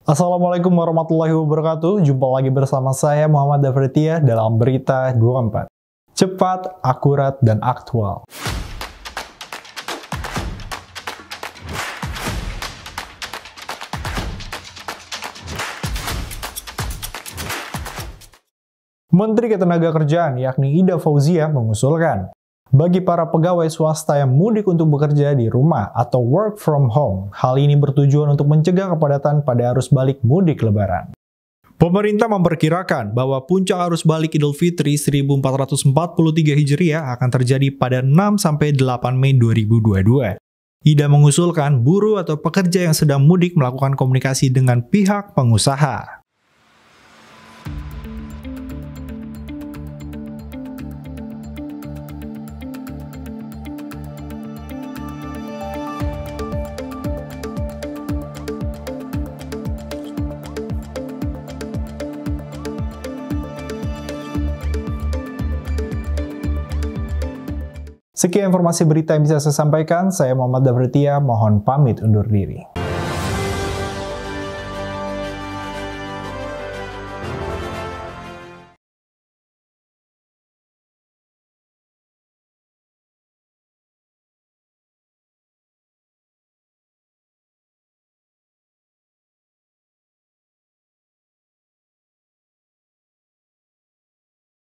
Assalamualaikum warahmatullahi wabarakatuh. Jumpa lagi bersama saya Muhammad Dafritia dalam Berita 24. Cepat, akurat, dan aktual. Menteri Ketenagakerjaan yakni Ida Fauzia mengusulkan, bagi para pegawai swasta yang mudik untuk bekerja di rumah atau work from home, hal ini bertujuan untuk mencegah kepadatan pada arus balik mudik Lebaran. Pemerintah memperkirakan bahwa puncak arus balik Idul Fitri 1443 Hijriah akan terjadi pada 6-8 Mei 2022. Ida mengusulkan buruh atau pekerja yang sedang mudik melakukan komunikasi dengan pihak pengusaha. Sekian informasi berita yang bisa saya sampaikan. Saya Muhammad Dafritia, mohon pamit undur diri.